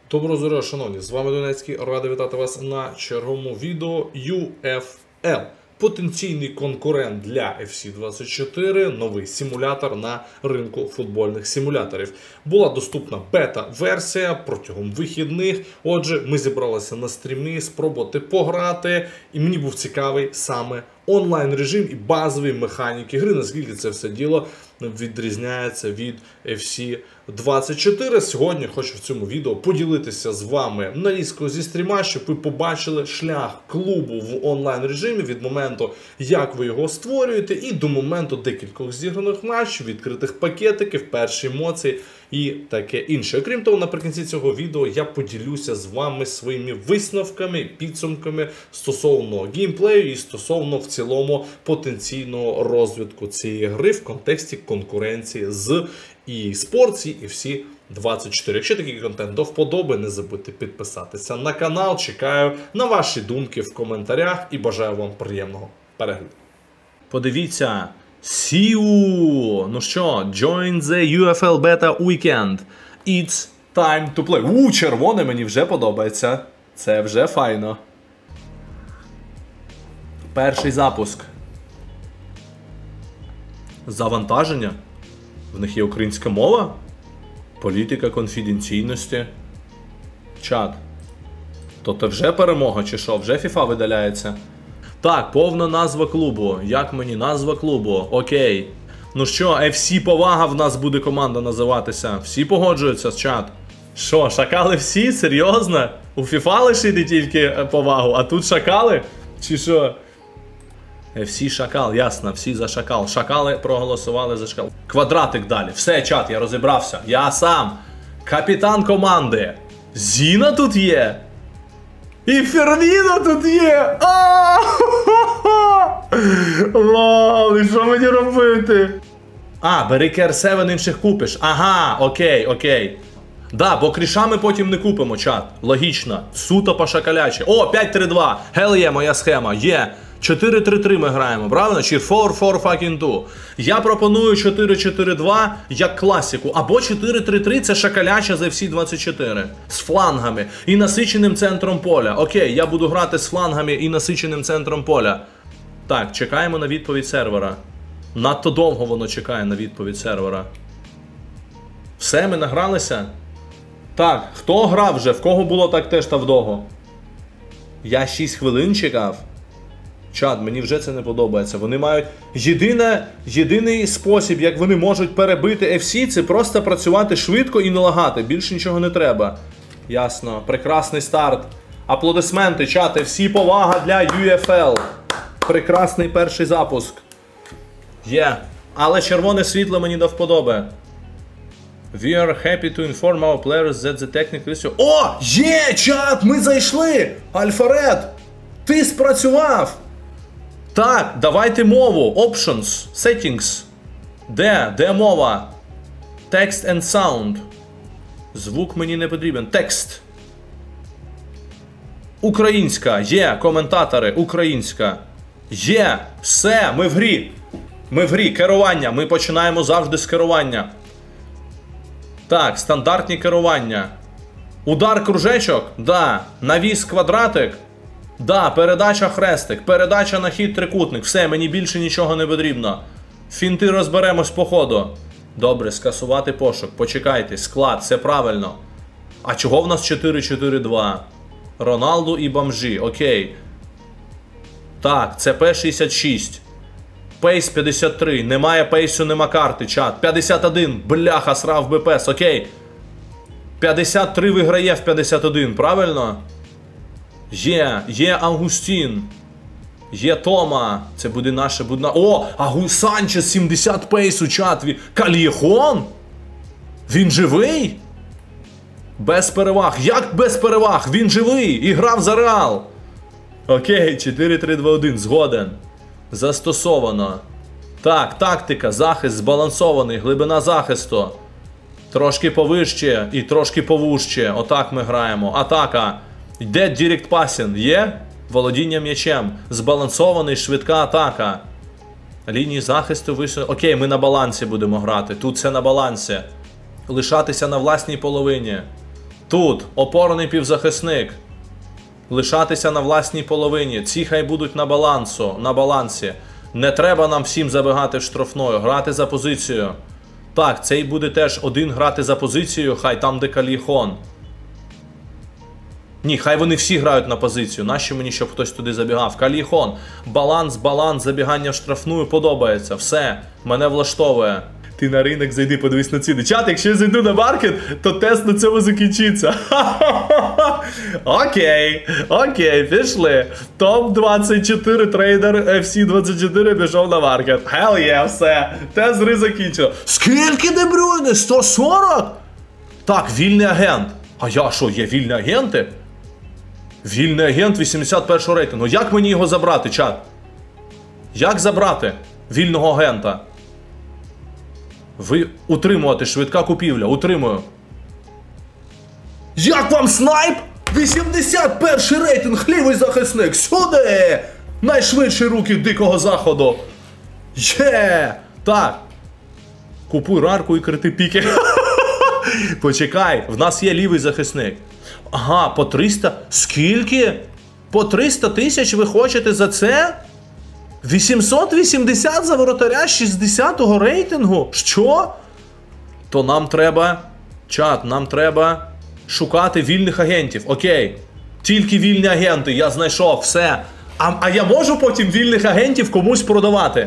Доброго здоров'я, шановні! З вами Донецький. Радий вітати вас на черговому відео UFL. Потенційний конкурент для FC24, новий симулятор на ринку футбольних симуляторів. Була доступна бета-версія протягом вихідних. Отже, ми зібралися на стрімі спробувати пограти. І мені був цікавий саме онлайн-режим і базові механіки гри, наскільки це все діло відрізняється від FC24. Сьогодні хочу в цьому відео поділитися з вами нарізкою зі стріма, щоб ви побачили шлях клубу в онлайн-режимі від моменту, як ви його створюєте, і до моменту декількох зіграних матчів, відкритих пакетиків, перші емоції і таке інше. Окрім того, наприкінці цього відео я поділюся з вами своїми висновками, підсумками стосовно геймплею і стосовно в цілому потенційного розвитку цієї гри в контексті конкуренції з eSports і FC24. Якщо такий контент до вподоби, не забудьте підписатися на канал. Чекаю на ваші думки в коментарях і бажаю вам приємного перегляду. Подивіться. Сіу! Ну що, join the UFL Beta Weekend. It's time to play. Червоне мені вже подобається. Це вже файно. Перший запуск. Завантаження. В них є українська мова. Політика конфіденційності. Чат. То це вже перемога чи що? Вже FIFA видаляється? Так, повна назва клубу. Як мені назва клубу? Окей. Ну що, FC Повага в нас буде команда називатися. Всі погоджуються з чат. Що, шакали всі? Серйозно? У FIFA лишити тільки повагу, а тут шакали? Чи що? FC Шакал, ясно, всі за шакал. Шакали проголосували за шакал. Квадратик далі. Все, чат, я розібрався. Я сам. Капітан команди. Зіна тут є. І Ферміно тут є! Вау, і що мені робити? Бери KR7 інших купиш. Ага, окей. Да, бо кріша ми потім не купимо, чат. Логічно. Суто по-шакалячі. О, 5-3-2. Hell є, моя схема. Є. 4-3-3 ми граємо, правильно? Чи 4-4-2. Я пропоную 4-4-2 як класику. Або 4-3-3 це шакаляча за FC24. З флангами і насиченим центром поля. Окей, я буду грати з флангами і насиченим центром поля. Так, чекаємо на відповідь сервера. Надто довго воно чекає на відповідь сервера. Все, ми награлися? Так, хто грав вже? В кого було так теж та вдого? Я 6 хвилин чекав. Чат, мені вже це не подобається. Вони мають... Єдиний спосіб, як вони можуть перебити FC, це просто працювати швидко і не лагати. Більше нічого не треба. Ясно. Прекрасний старт. Аплодисменти, чат. FC Повага для UFL. Прекрасний перший запуск. Є. Але червоне світло мені до вподоби. We are happy to inform our players that the technical... О! Є, чат! Ми зайшли! Альфаред! Ти спрацював! Так, давайте мову. Options. Settings. Де мова? Text and sound. Звук мені не потрібен. Текст. Українська. Є. Коментатори. Українська. Є. Все. Ми в грі. Ми в грі. Керування. Ми починаємо завжди з керування. Так, стандартні керування. Удар кружечок? Да. Навіс квадратик? Да, передача хрестик, передача на хід трикутник. Все, мені більше нічого не потрібно. Фінти розберемось по ходу. Добре, скасувати пошук. Почекайте, склад, все правильно. А чого в нас 4-4-2? Роналду і бомжі, окей. Так, це П66. Пейс 53, немає пейсу, нема карти, чат. 51, бляха, срав БПС, окей. 53 виграє в 51, правильно? Є Августін. Є Тома. Це буде наше, О, Санчес 70 пейсу, чат. Кальєхон? Він живий? Без переваг. Як без переваг? Він живий і грав за Реал. Окей, 4-3-2-1, згоден. Застосовано. Так, тактика, захист збалансований, глибина захисту. Трошки повище і трошки повужче. Отак ми граємо. Атака. Йде директ пасінг. Є? Володіння м'ячем. Збалансований, швидка атака. Лінії захисту вийшли. Окей, ми на балансі будемо грати. Тут все на балансі. Лишатися на власній половині. Тут опорний півзахисник. Лишатися на власній половині. Ці хай будуть на балансі. Не треба нам всім забігати в штрафною. Грати за позицію. Так, цей буде теж один грати за позицію, хай там де Каліхон. Ні, хай вони всі грають на позицію. Нащо мені, щоб хтось туди забігав? Каліхон. Баланс, забігання в штрафну подобається. Все, мене влаштовує. Ти на ринок зайди, подивись на ціни. Чат, якщо я зайду на маркет, то тест на цьому закінчиться. Окей, пішли. Топ-24 трейдер FC24 пішов на маркет. Hell yeah, все. Тест гри закінчено. Скільки Де Брюйне? 140? Так, вільний агент. А я що, є вільні агенти? Вільний агент 81 рейтингу. Як мені його забрати, чат? Як забрати вільного агента? Ви утримувати, швидка купівля, утримую. Як вам снайп? 81 рейтинг, лівий захисник, сюди! Найшвидші руки Дикого Заходу. Є! Так. Купуй рарку і крити піки. Почекай, в нас є лівий захисник. Ага, по 300. Скільки? По 300 тисяч ви хочете за це? 880 за воротаря 60-го рейтингу? Що? То нам треба, чат, нам треба шукати вільних агентів. Окей. Тільки вільні агенти, я знайшов, все. А я можу потім вільних агентів комусь продавати?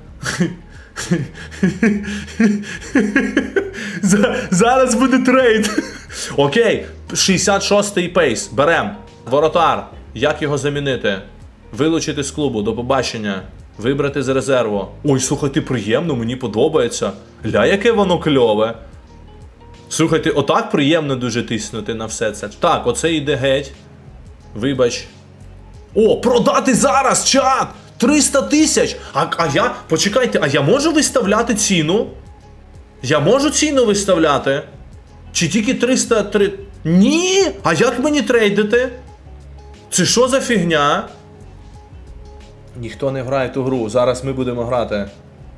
Зараз буде трейд. Окей, 66-й пейс, берем. Воротар, як його замінити? Вилучити з клубу, до побачення. Вибрати з резерву. Ой, слухайте, приємно, мені подобається. Ля, яке воно кльове. Слухайте, отак приємно дуже тиснути на все це. Так, оце йде геть. Вибач. О, продати зараз, чат! 300 тисяч! А я, почекайте, а я можу виставляти ціну? Я можу ціну виставляти? Чи тільки 303... Ні! А як мені трейдити? Це що за фігня? Ніхто не грає ту гру, зараз ми будемо грати.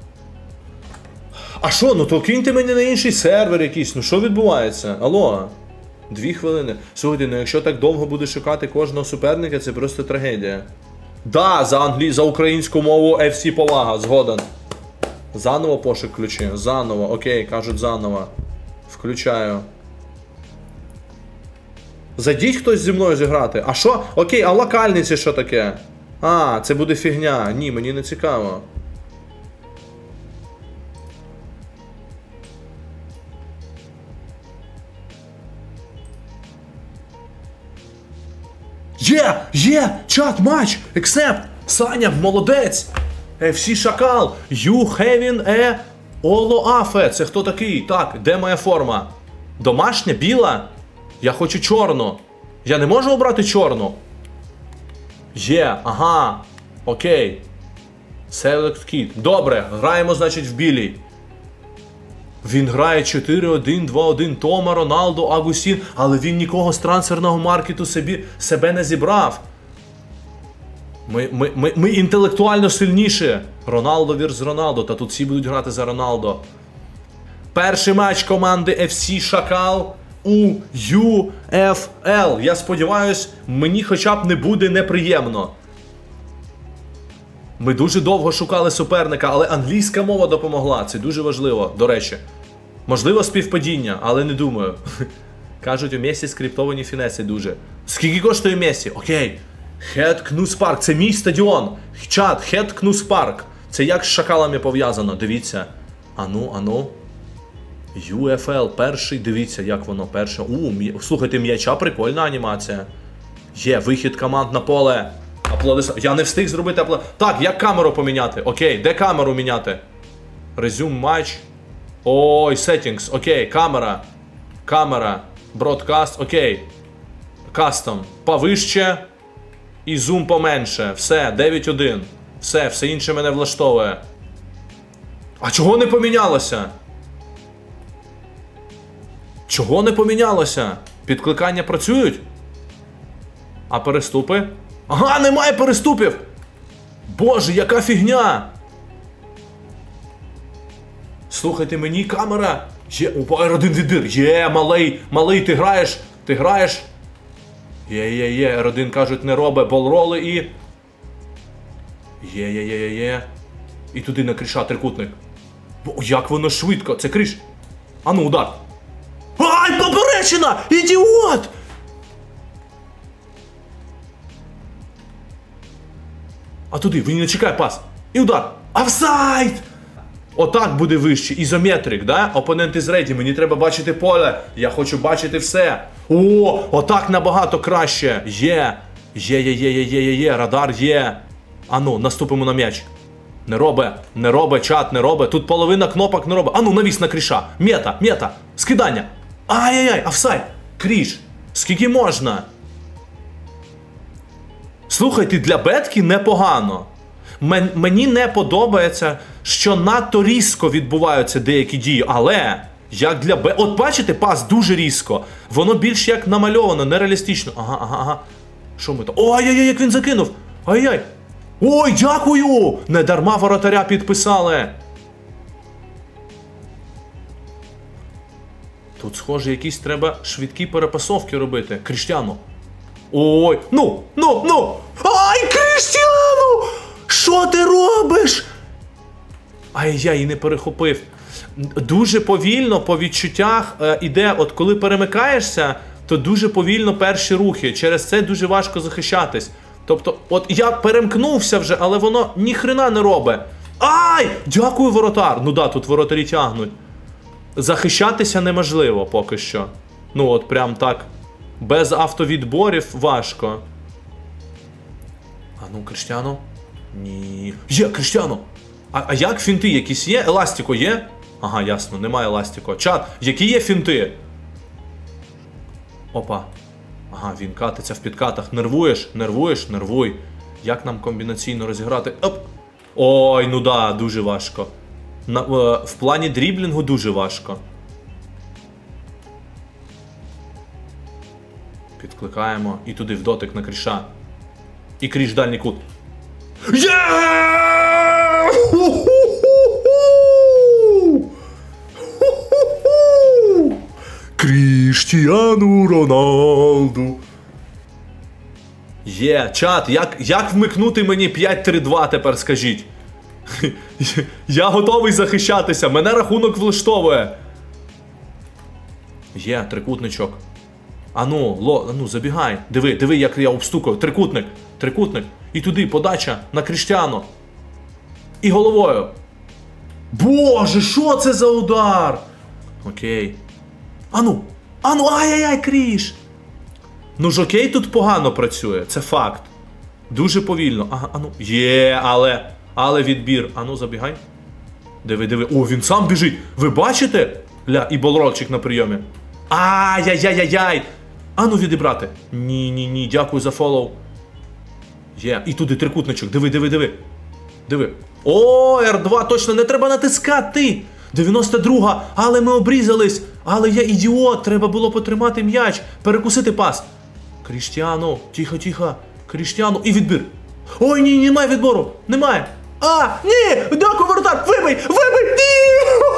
А що, ну то киньте мене на інший сервер якийсь, ну що відбувається? Алло? 2 хвилини. Слухайте, ну якщо так довго буду шукати кожного суперника, це просто трагедія. Да, за українську мову FC повага, згоден. Заново пошук ключі, заново, окей, кажуть заново. Включаю. Зайдіть хтось зі мною зіграти. А що? Окей, а локальниці що таке? А, це буде фігня. Ні, мені не цікаво. Є! Чат, матч! Accept! Саня, молодець! FC Шакал! You having a Олоафе! Це хто такий? Так, де моя форма? Домашня? Біла? Я хочу чорну. Я не можу обрати чорну? Є, ага. Окей. Select Kit. Добре, граємо, значить, в білій. Він грає 4-1-2-1 Тома, Роналдо, Агусін, але він нікого з трансферного маркету себе не зібрав. Ми інтелектуально сильніші. Роналдо вірс Роналдо, та тут всі будуть грати за Роналдо. Перший матч команди FC Шакал у UFL. Я сподіваюсь, мені хоча б не буде неприємно. Ми дуже довго шукали суперника, але англійська мова допомогла. Це дуже важливо, до речі. Можливо, співпадіння, але не думаю. Кажуть, у Месі скриптовані фінеси дуже. Скільки коштує Месі? Окей. Хед Кнус Парк. Це мій стадіон. Чат, Хед Кнус Парк. Це як з Шакалами пов'язано. Дивіться. Ану. UFL перший. Дивіться, як воно перше. Слухайте, м'яча, прикольна анімація. Є, вихід команд на поле. Я не встиг зробити Так, як камеру поміняти? Окей, де камеру міняти? Resume матч. Ой, settings. Окей, камера. Broadcast. Окей. Custom. Повище. І зум поменше. Все, 9.1. Все інше мене влаштовує. А чого не помінялося? Чого не помінялося? Підкликання працюють? А переступи? Ага, немає переступів! Боже, яка фігня! Слухайте, мені камера... Є, R1 відбір. Є, малий, ти граєш Ти граєш? Є. R1, кажуть, не робе. Болроли і... Є. І туди на кріша трикутник. О, як воно швидко. Це кріш. А ну, удар. Ай, поперечина! Ідіот! А туди, він не чекає пас. І удар. Офсайд! Отак буде вище. Ізометрик, да? Опонент із рейді. Мені треба бачити поле. Я хочу бачити все. О, отак набагато краще. Є. Радар є. Ану, наступимо на м'яч. Не робе, чат, не робе. Тут половина кнопок не робе. Ану, навіс на кріша. Мета. Скидання. Ай-яй-яй, офсайд. Кріш. Скільки можна? Слухайте, для бетки непогано. Мені не подобається, що надто різко відбуваються деякі дії, але як для бетки... От бачите, пас дуже різко. Воно більш як намальовано, нереалістично. Ага. Що ми то? Ой-ой-ой, як він закинув. Ай-яй. Ой, дякую! Не дарма воротаря підписали. Тут, схоже, якісь треба швидкі перепасовки робити. Кріштіану. Ой, ну! Ай, Кріштіану! Що ти робиш? Ай, я її не перехопив. Дуже повільно по відчуттях іде, от коли перемикаєшся, то дуже повільно перші рухи. Через це дуже важко захищатись. Тобто, от я перемкнувся вже, але воно ніхрена не робить. Ай! Дякую, воротар! Ну да, тут воротарі тягнуть. Захищатися неможливо поки що. Ну от прям так. Без автовідборів важко. А ну, Кріштіану? Ні. Є, Кріштіану! А як фінти якісь є? Еластико є? Ага, ясно, немає еластико. Чат, які є фінти? Опа. Ага, він катиться в підкатах. Нервуй. Як нам комбінаційно розіграти? Оп! Ой, ну да, дуже важко. В плані дріблінгу дуже важко. Підкликаємо. І туди в дотик на кріша. І кріш дальній кут. Є! Кріштіану Роналду. Є, чат, як вмикнути мені 5-3-2 тепер, скажіть? Я готовий захищатися, мене рахунок влаштовує. Є, трикутничок. Ану, забігай. Диви, як я обстукав. Трикутник. І туди, подача на Кріштіану. І головою. Боже, що це за удар? Окей. Ану, ай-яй-яй, Кріш. Ну ж окей, тут погано працює, це факт. Дуже повільно. Ага, ану. Є, але відбір. Ану, забігай. Диви. О, він сам біжить. Ви бачите? Ля, і болрольчик на прийомі. Ай-яй-яй-яй-яй. Ану, відібрати. Ні, дякую за фоллоу. Є, і туди трикутничок. Диви. О, R2, точно, не треба натискати. 92-га, але ми обрізались. Але я ідіот, треба було потримати м'яч. Перекусити пас. Кріштіану, тихо. Кріштіану, і відбір. Ой, ні, немає відбору. Немає. Ні, дякую, воротар, вибий, ні!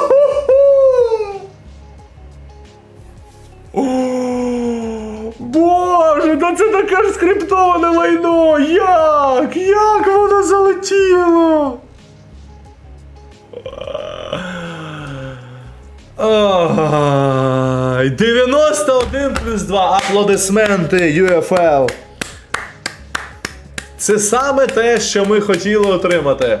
Боже, та це таке ж скриптоване лайно. Як воно залетіло? 91+2. Аплодисменти, UFL. Це саме те, що ми хотіли отримати.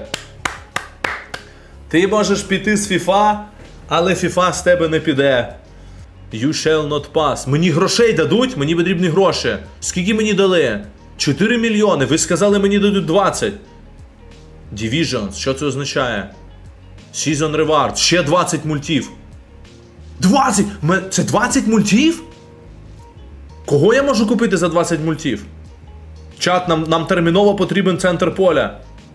Ти можеш піти з FIFA, але FIFA з тебе не піде. You shall not pass. Мені грошей дадуть? Мені потрібні гроші. Скільки мені дали? 4 мільйони. Ви сказали, мені дадуть 20. Divisions. Що це означає? Season Rewards. Ще 20 мультів. 20! Це 20 мультів? Кого я можу купити за 20 мультів? Чат, нам терміново потрібен центр поля.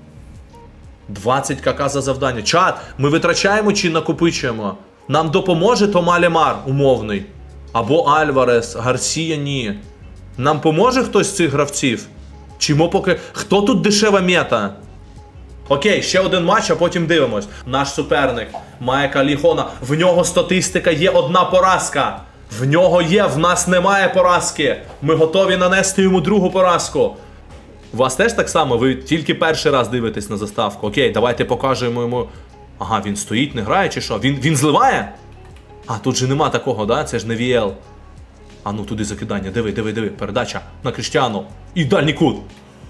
20 КК за завдання. Чат, ми витрачаємо чи накопичуємо? Нам допоможе Тома Лемар, умовний. Або Альварес, Гарсія, ні. Нам поможе хтось з цих гравців? Чи ми поки... Хто тут дешева мета? Окей, ще один матч, а потім дивимось. Наш суперник має Каліхона. В нього статистика є одна поразка. В нього є, в нас немає поразки. Ми готові нанести йому другу поразку. У вас теж так само? Ви тільки перший раз дивитесь на заставку. Окей, давайте покажемо йому. Ага, він стоїть, не грає чи що? Він зливає? А, тут же нема такого, да? Це ж не ВЛ. А ну туди закидання. Диви. Передача на Кріштіану. І дальній кут.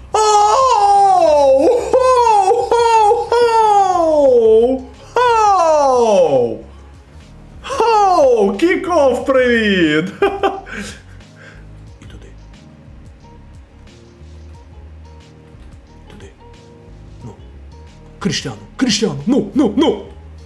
Кік-офф, привіт! І туди. Ну. Кріштіану, ну!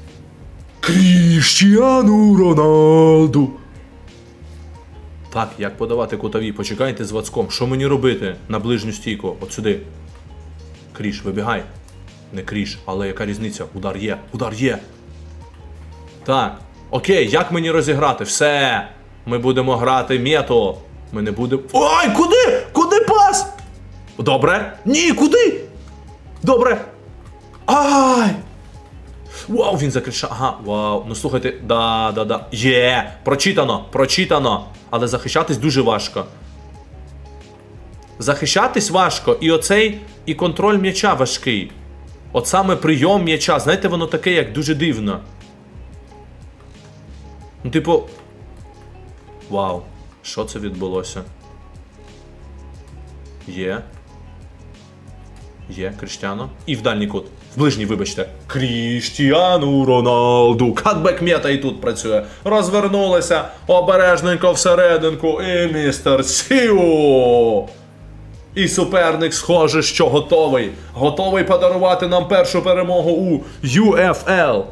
Кріштіану Роналду! Так, як подавати кутові? Почекайте з Вацком. Що мені робити на ближню стійку? От сюди. Кріш, вибігай. Не Кріш, але яка різниця? Удар є. Так. Окей, як мені розіграти? Все. Ми будемо грати мету. Ми не будемо... Ой, куди? Куди пас? Добре. Ні, куди? Добре. Ай! Вау, він закричав. Ага, вау. Ну слухайте, да. Є, прочитано. Але захищатись дуже важко. Захищатись важко. І оцей, і контроль м'яча важкий. От саме прийом м'яча. Знаєте, воно таке, як дуже дивно. Ну, типу... Вау. Що це відбулося? Є, Кріштіану. І в дальній кут. В ближній, вибачте. Кріштіану Роналду. Катбек мета і тут працює. Розвернулися. Обережненько всерединку. І містер Сіу. І суперник, схоже, що готовий. Готовий подарувати нам першу перемогу у UFL.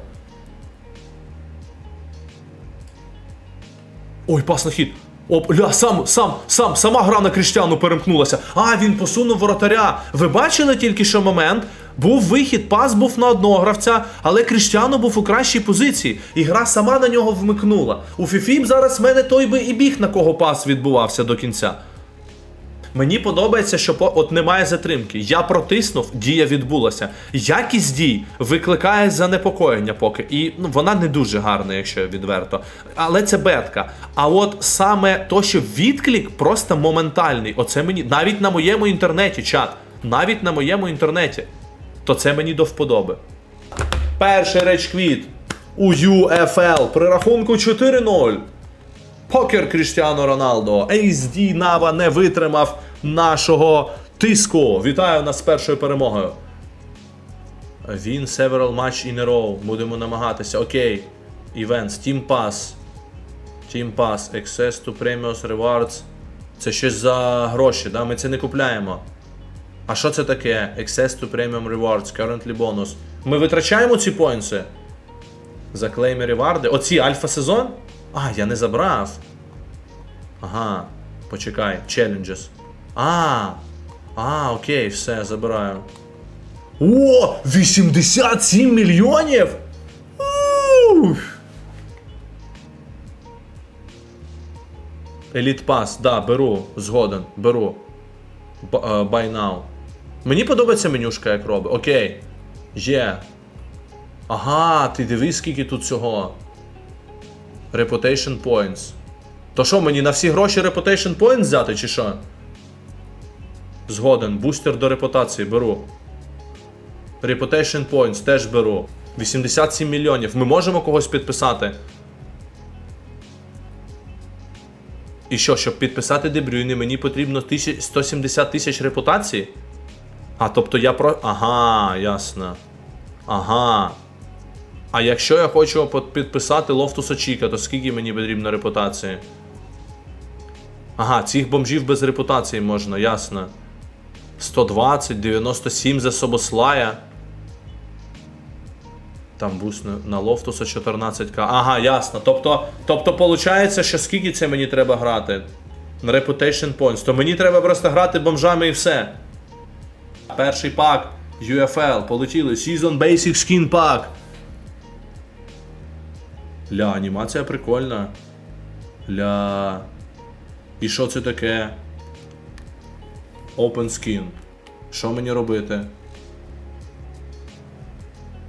Ой, пас на хід. Опля, сама гра на Кріштіану перемкнулася. А, він посунув воротаря. Ви бачили тільки що момент? Був вихід, пас був на одного гравця, але Кріштіану був у кращій позиції. І гра сама на нього вмикнула. У Фіфі зараз в мене той би і біг, на кого пас відбувався до кінця. Мені подобається, що от немає затримки. Я протиснув, дія відбулася. Якість дій викликає занепокоєння поки. І вона не дуже гарна, якщо відверто. Але це бетка. А от саме то, що відклик просто моментальний. Оце мені, навіть на моєму інтернеті, чат. Навіть на моєму інтернеті. То це мені до вподоби. Перший рейдж-квіт у UFL при рахунку 4-0. Покер Кріштіану Роналдо. HD Нава не витримав нашого тиску. Вітаю нас з першою перемогою. Він several match in a row. Будемо намагатися. Окей. Events. Team Pass. Access to Premium Rewards. Це щось за гроші, да? Ми це не купляємо. А що це таке? Access to Premium Rewards. Currently bonus. Ми витрачаємо ці поінси? За клейми реварди. Оці альфа-сезон? А, я не забрав. Ага, почекай. Challenges. Окей, все, забираю. О, 87 мільйонів? Elite Pass, да, беру, згоден, беру. Buy now. Мені подобається менюшка, як робить. Окей. Є. Ага, ти дивись, скільки тут цього. Reputation Points. То що, мені на всі гроші Reputation Points взяти, чи що? Згоден. Бустер до репутації беру. Reputation Points теж беру. 87 мільйонів. Ми можемо когось підписати? І що, щоб підписати Де Брюйне, мені потрібно 170 тисяч репутації? А, тобто я про... Ага, ясно. Ага. А якщо я хочу підписати Лофтуса Чіка, то скільки мені потрібно репутації? Ага, цих бомжів без репутації можна, ясно. 120, 97 за Собослая. Там буст на Лофтуса 14к. Ага, ясно. Тобто, виходить, що скільки це мені треба грати? На Reputation Points. То мені треба просто грати бомжами і все. Перший пак. UFL. Полетіли. Season Basic Skin Pack. Ля, анімація прикольна. Ля. І що це таке? Open Skin. Що мені робити?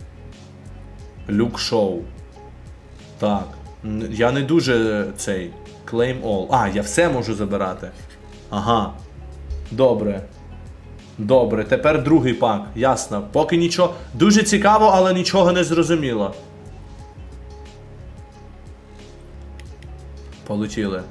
Люк Шоу. Так. Я не дуже цей. Claim all. А, я все можу забирати. Ага. Добре. Добре, тепер другий пак. Ясно. Поки нічого. Дуже цікаво, але нічого не зрозуміло. Полетіли.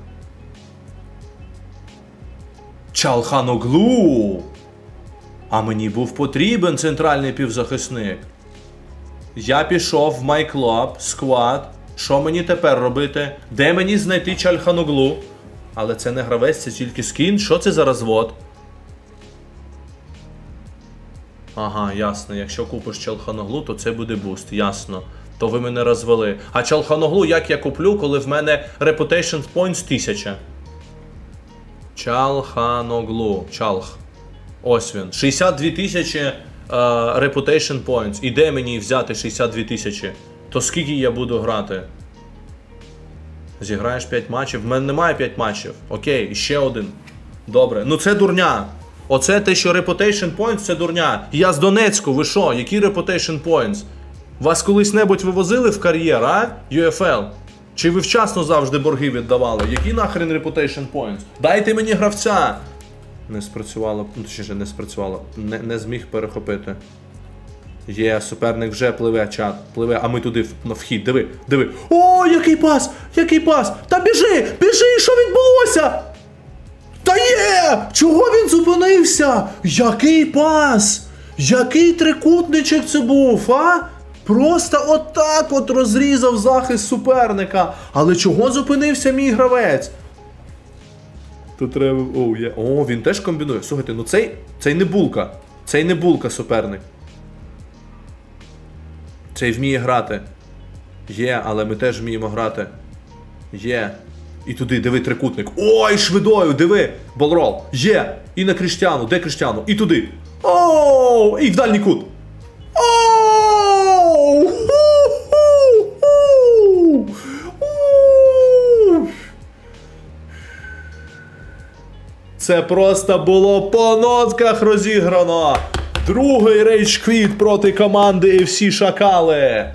Чалханоглу! А мені був потрібен центральний півзахисник. Я пішов в My Club, склад. Що мені тепер робити? Де мені знайти Чалханоглу? Але це не гравець, це тільки скін. Що це за розвод? Ага, ясно. Якщо купиш Чалханоглу, то це буде буст. Ясно. То ви мене розвели. А Чалханоглу як я куплю, коли в мене Reputation Points 1000? Чалханоглу. Чалх. Ось він. 62 тисячі Reputation Points. І де мені взяти 62 тисячі? То скільки я буду грати? Зіграєш 5 матчів? В мене немає 5 матчів. Окей, ще один. Добре. Ну це дурня. Оце те, що Reputation Points, це дурня. Я з Донецьку, ви що? Які Reputation Points? Вас колись-небудь вивозили в кар'єр, а? UFL? Чи ви вчасно завжди борги віддавали? Які нахрен Reputation Points? Дайте мені гравця! Не спрацювало, точніше не спрацювало. Не зміг перехопити. Є, суперник вже пливе, чат. Пливе, а ми туди на вхід. Диви, диви. О, який пас! Який пас! Та біжи! Біжи! Що відбулося? Та є! Чого він зупинився? Який пас! Який трикутничок це був, а? Просто отак от розрізав захист суперника. Але чого зупинився мій гравець? Тут треба... О, він теж комбінує. Слухайте, ну цей не булка. Цей не булка суперник. Цей вміє грати. Є, але ми теж вміємо грати. Є. І туди, диви, трикутник. Ой, швидою, диви. Болрол. Є. І на Кріштіану. Де Кріштіану? І туди. Оу! І в дальній кут. Оу! Це просто було по нотках розіграно. Другий рейдж-квіт проти команди FC Шакали.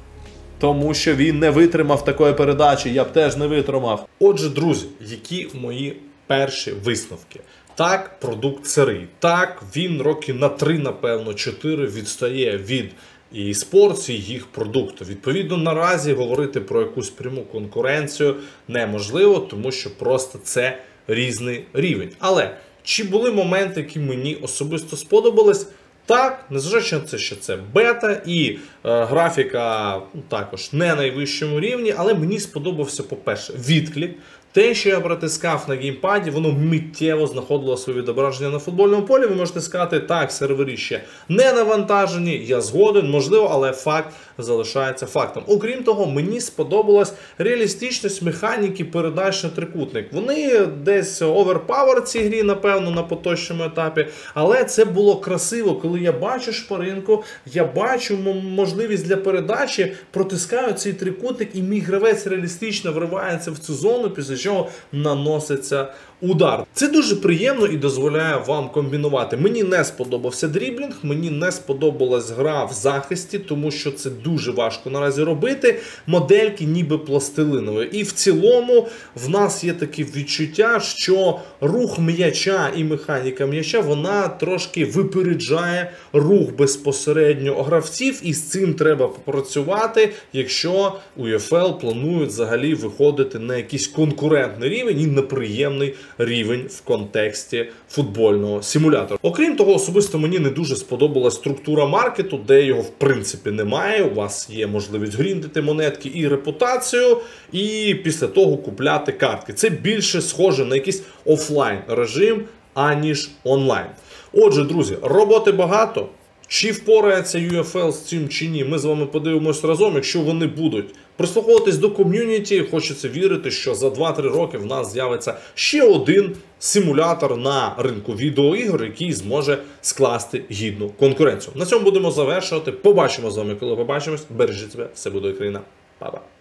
Тому що він не витримав такої передачі, я б теж не витримав. Отже, друзі, які мої перші висновки? Так, продукт сирий. Так, він роки на 3, напевно, 4 відстає від e-sports і їх продукту. Відповідно, наразі говорити про якусь пряму конкуренцію неможливо, тому що просто це різний рівень. Але чи були моменти, які мені особисто сподобались? Так, незважаючи на це, що це бета і графіка також не на найвищому рівні, але мені сподобався, по-перше, відклик. Те, що я протискав на геймпаді, воно миттєво знаходило своє відображення на футбольному полі. Ви можете сказати, так, сервери ще не навантажені, я згоден, можливо, але факт залишається фактом. Окрім того, мені сподобалась реалістичність механіки передач на трикутник. Вони десь оверпавер цій грі, напевно, на поточному етапі, але це було красиво, коли я бачу шпаринку, я бачу можливість для передачі, протискаю цей трикутник і мій гравець реалістично вривається в цю зону, після чого наноситься удар. Це дуже приємно і дозволяє вам комбінувати. Мені не сподобався дріблінг, мені не сподобалась гра в захисті, тому що це дуже важко наразі робити. Модельки ніби пластилинові. І в цілому в нас є таке відчуття, що рух м'яча і механіка м'яча, вона трошки випереджає рух безпосередньо гравців, і з цим треба попрацювати, якщо UFL планують взагалі виходити на якийсь конкурентний рівень і неприємний рівень в контексті футбольного симулятора. Окрім того, особисто мені не дуже сподобалась структура маркету, де його в принципі немає. У вас є можливість гріндити монетки і репутацію, і після того купляти картки. Це більше схоже на якийсь офлайн режим, аніж онлайн. Отже, друзі, роботи багато. Чи впорається UFL з цим чи ні, ми з вами подивимось разом, якщо вони будуть прислуховуватись до ком'юніті. Хочеться вірити, що за 2-3 роки в нас з'явиться ще один симулятор на ринку відеоігр, який зможе скласти гідну конкуренцію. На цьому будемо завершувати. Побачимо з вами, коли побачимось. Бережіть себе, все буде Україна. Па-па.